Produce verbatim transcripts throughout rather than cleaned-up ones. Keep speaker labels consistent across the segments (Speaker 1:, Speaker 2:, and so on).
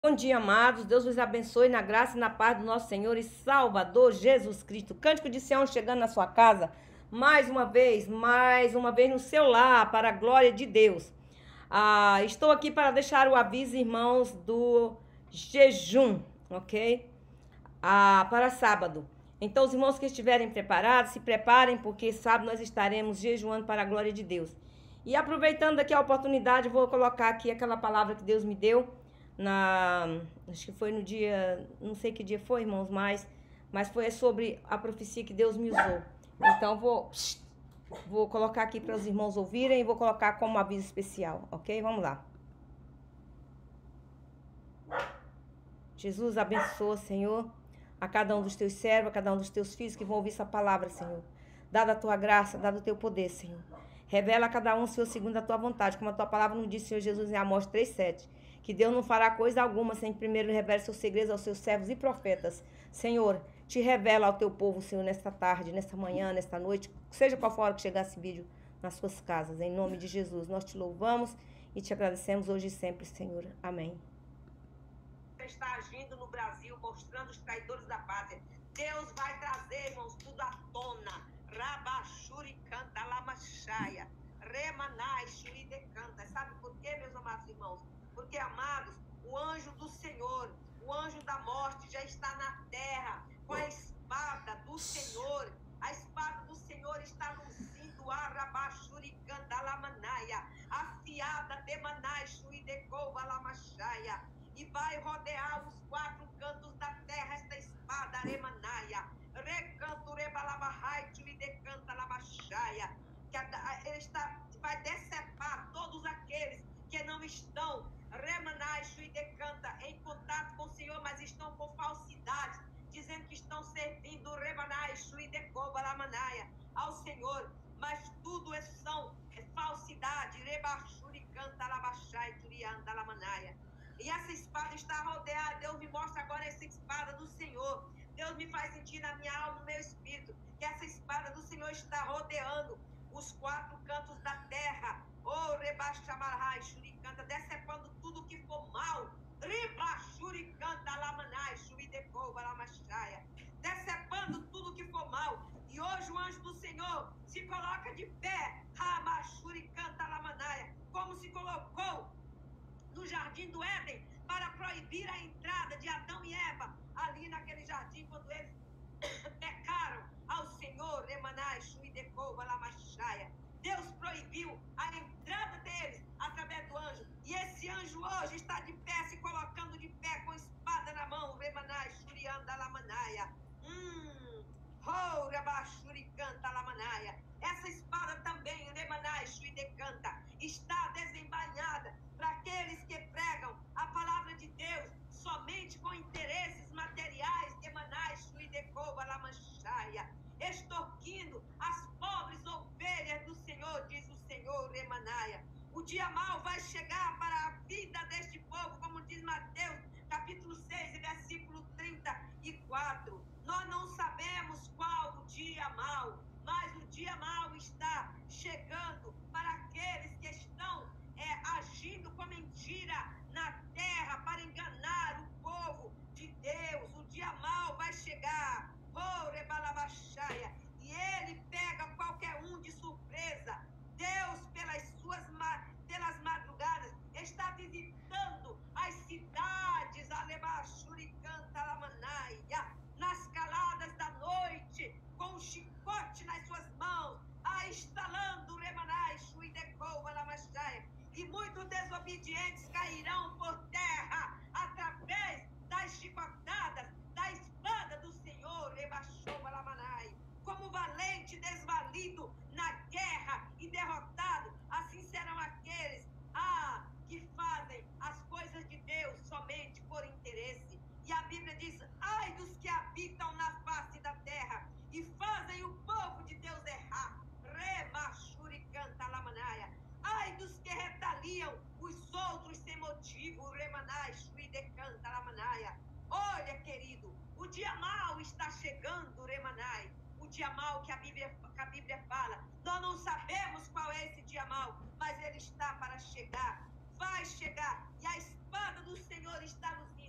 Speaker 1: Bom dia, amados. Deus vos abençoe na graça e na paz do nosso Senhor e Salvador Jesus Cristo. Cântico de Sião chegando na sua casa, mais uma vez, mais uma vez no seu lar, para a glória de Deus. Ah, estou aqui para deixar o aviso, irmãos, do jejum, ok? Ah, para sábado. Então, os irmãos que estiverem preparados, se preparem, porque sábado nós estaremos jejuando para a glória de Deus. E aproveitando aqui a oportunidade, vou colocar aqui aquela palavra que Deus me deu. Na, acho que foi no dia, não sei que dia foi, irmãos, mas, mas foi sobre a profecia que Deus me usou. Então, vou, vou colocar aqui para os irmãos ouvirem e vou colocar como aviso especial, ok? Vamos lá. Jesus, abençoa, Senhor, a cada um dos teus servos, a cada um dos teus filhos que vão ouvir essa palavra, Senhor. Dada a tua graça, dado o teu poder, Senhor. Revela a cada um, Senhor, segundo a tua vontade, como a tua palavra nos diz, Senhor Jesus, em Amós três, sete. Que Deus não fará coisa alguma sem primeiro revelar seus segredos aos seus servos e profetas. Senhor, te revela ao teu povo, Senhor, nesta tarde, nesta manhã, nesta noite, seja qual for a hora que chegar esse vídeo nas suas casas. Em nome de Jesus, nós te louvamos e te agradecemos hoje e sempre, Senhor. Amém.
Speaker 2: Está agindo no Brasil, mostrando os traidores da pátria. Deus vai trazer, irmãos, tudo à tona. Rabachuri canta, lamachaia, remanai, shuri decanta. Sabe por quê, meus amados irmãos? Porque, amados, o anjo do Senhor, o anjo da morte já está na terra com a espada do Senhor. A espada do Senhor está no cinto, arabachuricanda lamanaia, afiada de manai, chuidecova lamachaia, e vai rodear os quatro cantos da terra esta espada aremanaia, recanto rebalabahai, chuidecanta lamachaia, que ele está, vai decepar todos aqueles que não estão remanai, chuidecanta, em contato com o Senhor, mas estão com falsidade, dizendo que estão servindo remanai, chuidecova lamanaia ao Senhor, mas tudo é são é falsidade, rebachuricanta labachai, turianda lamanaia. E essa espada está rodeada. Deus me mostra agora essa espada do Senhor. Deus me faz sentir na minha alma, no meu espírito, que essa espada do Senhor está rodeando os quatro cantos da terra. Oh, rebaixamarrai, shuricanta, decepando tudo que for mal. Ribachuricanta, lamanai, shuidecova, lamachaia. Decepando tudo que for mal. E hoje o anjo do Senhor se coloca de pé. Rabachuricanta, lamanaia, como se colocou no jardim do Éden para proibir a entrada de Adão e Eva ali naquele jardim quando eles pecaram ao Senhor. Remanai, shuidecova, lamachaia. Deus proibiu a entrada deles através do anjo. E esse anjo hoje está de pé, se colocando de pé com espada na mão. Remanai, shurianda, lamanaia. Hum. Oh, rabachuricanta, lamanaia. Essa espada também, remanai, shuidecanta, está desembainhada para aqueles que pregam a palavra de Deus somente com interesses materiais, remanai, shuidecova, lamachaia, extorquindo as pobres ovelhas do Senhor, diz o Senhor, remanaia. O dia mau vai chegar para a vida deste povo, como diz Mateus, capítulo seis, versículo trinta e quatro. Nós não sabemos qual o dia mau, mas o dia mau está chegando para aqueles que estão é, agindo com mentira na terra para enganar o povo de Deus. O dia mau vai chegar. Oh, rebalabachaia. E ele pega qualquer um de surpresa. Deus, pelas suas pelas madrugadas, está visitando as cidades, alebachuricanta, lamanaia, nas caladas da noite, com um chicote nas suas mãos, a instalando remanai, chuidecova, lamachaia. E muitos desobedientes cairão por terra através das chicotadas da espada do Senhor, rebachova, lamanai. Como valente desvalido na guerra e derrotado, assim serão aqueles ah, que fazem as coisas de Deus somente por interesse. E a Bíblia diz, ai dos que habitam na face da terra e fazem o povo de Deus errar. Remachuricanta, lamanaia. Ai dos que retaliam os outros sem motivo. Remanai, chuidecanta, lamanaia. Olha, querido, o dia mau está chegando, remanai. O dia mau que a Bíblia, que a Bíblia fala. Nós não sabemos qual é esse dia mau, mas ele está para chegar. Vai chegar. E a espada do Senhor está nos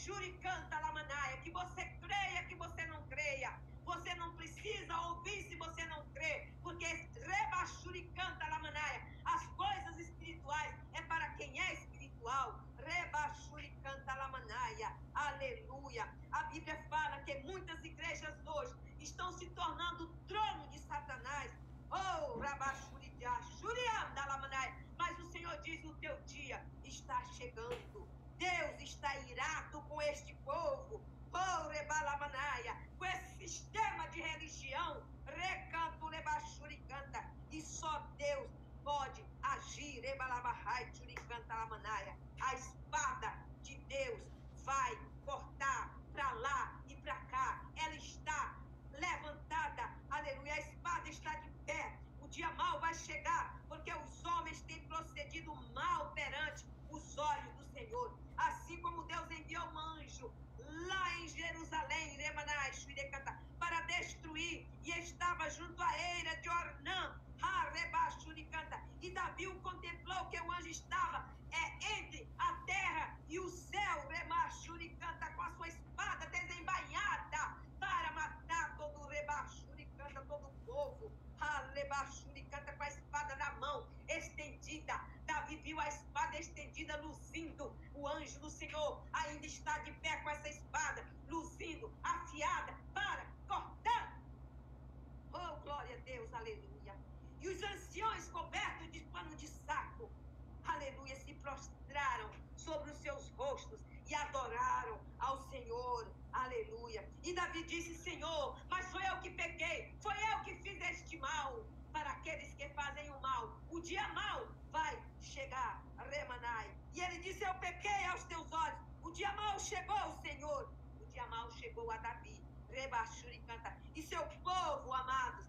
Speaker 2: Shuricanta Lamanaia, que você creia, que você não creia. Você não precisa ouvir se você não crê, porque Reba Shuricanta Lamanaia, as coisas espirituais é para quem é espiritual. Reba Shuricanta Lamanaia, aleluia. A Bíblia fala que muitas igrejas hoje estão se tornando o trono de Satanás. Oh, Rabashuridia, Shurianda Lamanaia. Mas o Senhor diz: o teu dia está chegando. Deus está irado com este povo. Oh, Rebalamanaya, com esse sistema de religião. Recanto, Rebashuricanta. E só Deus pode agir. Rebalabahai, Shuricanta Lamanaya. A espada de Deus vai cortar para lá e para cá. Ela está levantada. Aleluia. A espada está de pé. O dia mau vai chegar, porque os homens têm procedido mal perante os olhos do Senhor. Assim como Deus enviou um anjo lá em Jerusalém, para destruir, e estava junto à eira de Ornã, e Davi o contemplou, que o anjo estava é, entre a terra e o céu, com a sua espada desembainhada, para matar todo o Rebachuricanta, todo o povo. Rebachuricanta, com a espada na mão, estendida. Davi viu a espada estendida, luzindo. O anjo do Senhor ainda está de pé com essa espada, luzindo, afiada, para cortar. Oh, glória a Deus, aleluia. E os anciões cobertos de pano de saco, aleluia, se prostraram sobre os seus rostos e adoraram ao Senhor, aleluia. E Davi disse: Senhor, mas foi eu que pequei, foi eu que fiz este mal. Para aqueles que fazem o mal, o dia mau vai chegar, Remanai. E ele disse: eu pequei aos teus olhos. O dia mau chegou, Senhor. O dia mau chegou a Davi, Rebachuricanta, e seu povo, amados,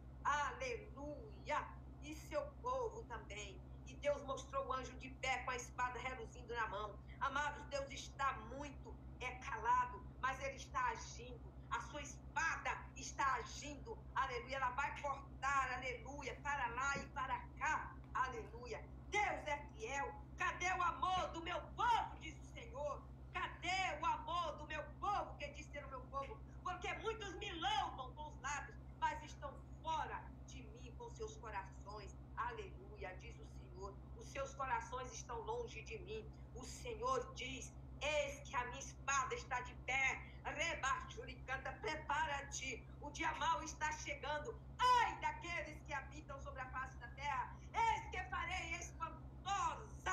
Speaker 2: aleluia, e seu povo também. E Deus mostrou o anjo de pé com a espada reluzindo na mão. Amados, Deus está muito é calado, mas ele está agindo. A sua espada está agindo, aleluia. Ela vai cortar, aleluia, para lá e para cá, aleluia. Deus é fiel. Cadê o amor do meu povo, diz o Senhor? Cadê o amor do meu povo, que diz ser o meu povo? Porque muitos me louvam com os lábios, mas estão fora de mim com seus corações, aleluia, diz o Senhor. Os seus corações estão longe de mim. O Senhor diz: eis que a minha espada está de pé. Rebachuricanta, prepara-te. O dia mau está chegando. Ai daqueles que habitam sobre a face da terra. Eis que farei espantosa.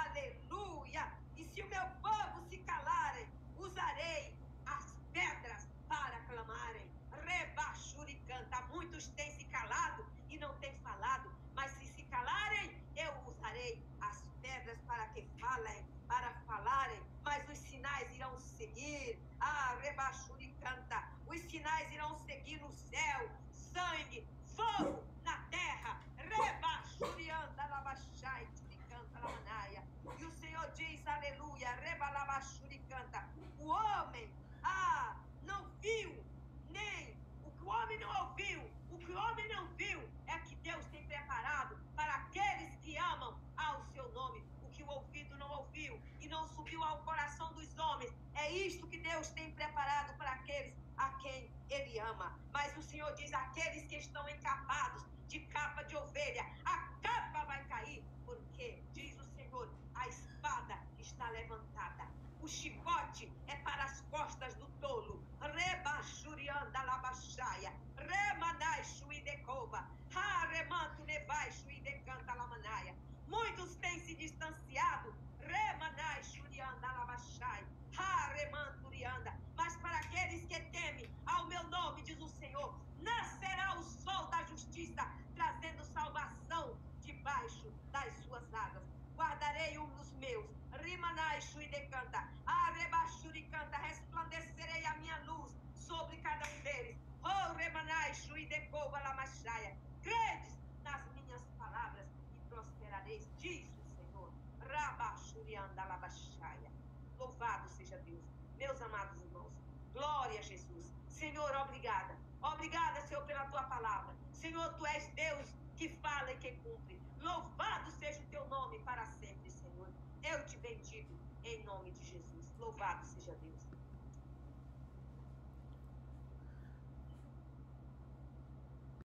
Speaker 2: Aleluia. E se o meu povo se calarem, usarei as pedras para clamarem. Rebachuricanta. Muitos têm se calado e não têm falado. Mas se se calarem, eu usarei as pedras para que falem, para falarem, mas os sinais irão seguir. Ah, Rebachuricanta, os sinais irão seguir no céu, sangue, fogo na terra. Rebachurianda, Labachai, Churicanta, Lamanaia. E o Senhor diz, aleluia, Rebalabachuricanta, o homem, ah, não viu, nem o que o homem não ouviu, o que o homem não viu, é que Deus tem preparado para aqueles que amam ao seu nome. O que o ouvido não ouviu e não subiu ao coração dos homens, é isto que Deus tem preparado para aqueles a quem Ele ama. Mas o Senhor diz: aqueles que estão encapados de capa de ovelha, a capa vai cair, porque, diz o Senhor, a espada está levantada. O chicote é para as costas do tolo. Rebachurianda labachaia. Remanai shuidecova. Ha remanto nevai shuidecanta lamanaia. Muitos têm se distanciado. Remanai shurianda labachai. Ha remanturianda. Mas para aqueles que temem ao meu nome, diz o Senhor, nascerá o sol da justiça, trazendo salvação debaixo das suas asas. Guardarei um dos meus. Rimanai shuidecanta. Arebachuricanta. Resplandecerei a minha luz sobre cada um deles. Oh, remanai shuidecova lamachaya. Credes nas minhas palavras e prosperareis, diz o Senhor. Rabachurianda labachaya. Louvado seja Deus. Meus amados irmãos, glória a Jesus. Senhor, obrigada. Obrigada, Senhor, pela tua palavra. Senhor, tu és Deus que fala e que cumpre. Louvado seja o teu nome para sempre, Senhor. Eu te bendigo em nome de Jesus. Louvado seja Deus.